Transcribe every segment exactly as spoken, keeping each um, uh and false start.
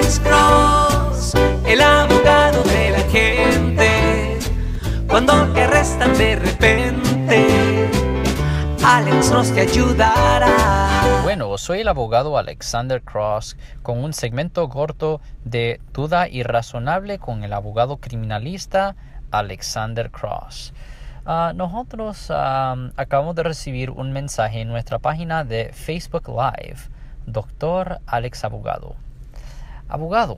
Alex Cross, el abogado de la gente. Cuando te arrestan de repente, Alex Cross te ayudará. Bueno, soy el abogado Alexander Cross con un segmento corto de Duda Irrazonable con el abogado criminalista Alexander Cross. Uh, nosotros um, acabamos de recibir un mensaje en nuestra página de Facebook Live, Doctor Alex Abogado. Abogado,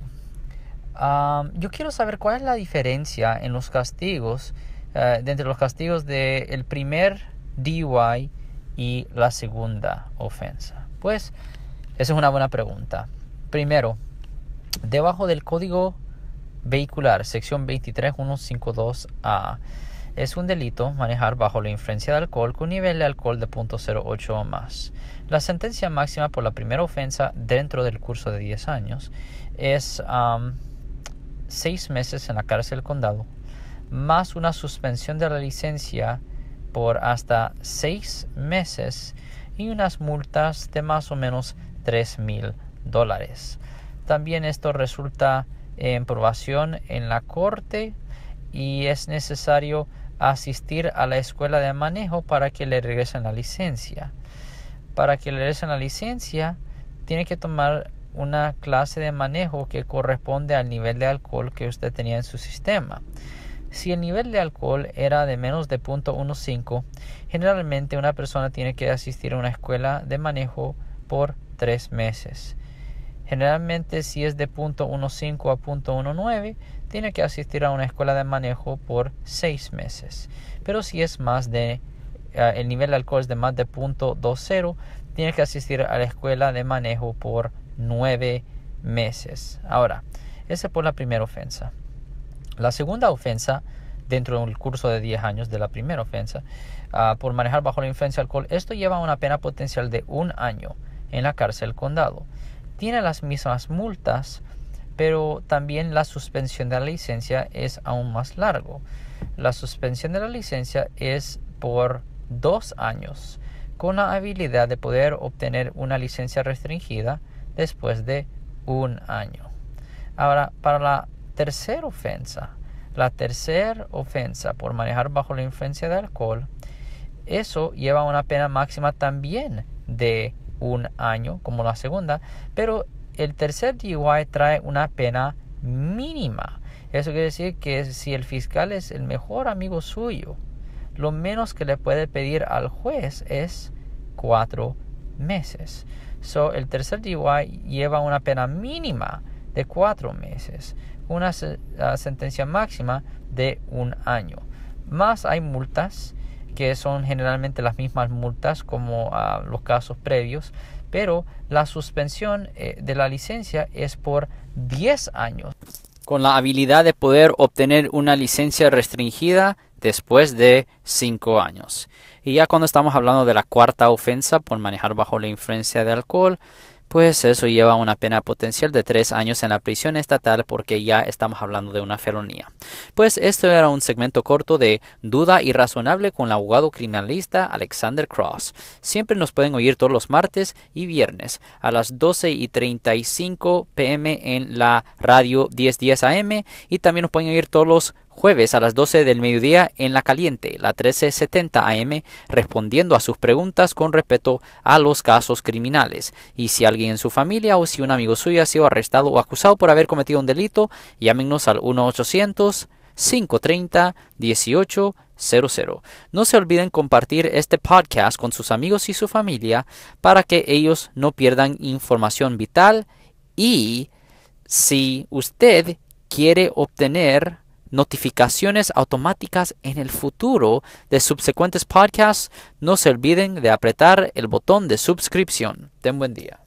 um, yo quiero saber cuál es la diferencia en los castigos, uh, de entre los castigos del primer D U I y la segunda ofensa. Pues, esa es una buena pregunta. Primero, debajo del Código Vehicular, sección veintitrés mil ciento cincuenta y dos A, es un delito manejar bajo la influencia de alcohol con nivel de alcohol de punto cero ocho o más. La sentencia máxima por la primera ofensa dentro del curso de diez años es um, seis meses en la cárcel del condado, más una suspensión de la licencia por hasta seis meses y unas multas de más o menos tres mil dólares. También esto resulta en probación en la corte y es necesario asistir a la escuela de manejo para que le regresen la licencia. Para que le regresen la licencia, tiene que tomar una clase de manejo que corresponde al nivel de alcohol que usted tenía en su sistema. Si el nivel de alcohol era de menos de punto quince, generalmente una persona tiene que asistir a una escuela de manejo por tres meses. Generalmente, si es de punto quince a punto diecinueve, tiene que asistir a una escuela de manejo por seis meses. Pero si es más de, uh, el nivel de alcohol es de más de punto veinte, tiene que asistir a la escuela de manejo por nueve meses. Ahora, esa es por la primera ofensa. La segunda ofensa, dentro del curso de diez años de la primera ofensa, uh, por manejar bajo la influencia de alcohol, esto lleva una pena potencial de un año en la cárcel del condado. Tiene las mismas multas, pero también la suspensión de la licencia es aún más largo. La suspensión de la licencia es por dos años, con la habilidad de poder obtener una licencia restringida después de un año. Ahora, para la tercera ofensa, la tercera ofensa por manejar bajo la influencia de alcohol, eso lleva una pena máxima también de un año, como la segunda, pero el tercer D U I trae una pena mínima. Eso quiere decir que si el fiscal es el mejor amigo suyo, lo menos que le puede pedir al juez es cuatro meses. So, el tercer D U I lleva una pena mínima de cuatro meses, una uh, sentencia máxima de un año. Más hay multas, que son generalmente las mismas multas como uh, los casos previos, pero la suspensión eh, de la licencia es por diez años, con la habilidad de poder obtener una licencia restringida después de cinco años. Y ya cuando estamos hablando de la cuarta ofensa por manejar bajo la influencia de alcohol, pues eso lleva una pena potencial de tres años en la prisión estatal, porque ya estamos hablando de una felonía. Pues esto era un segmento corto de Duda Irrazonable con el abogado criminalista Alexander Cross. Siempre nos pueden oír todos los martes y viernes a las doce y treinta y cinco pm en la radio diez diez A M, y también nos pueden oír todos los jueves a las doce del mediodía en La Caliente, la trece setenta A M, respondiendo a sus preguntas con respecto a los casos criminales. Y si alguien en su familia o si un amigo suyo ha sido arrestado o acusado por haber cometido un delito, llámenos al uno ochocientos, cinco treinta, dieciocho cero cero. No se olviden compartir este podcast con sus amigos y su familia para que ellos no pierdan información vital. Y si usted quiere obtener notificaciones automáticas en el futuro de subsecuentes podcasts, no se olviden de apretar el botón de suscripción. Ten buen día.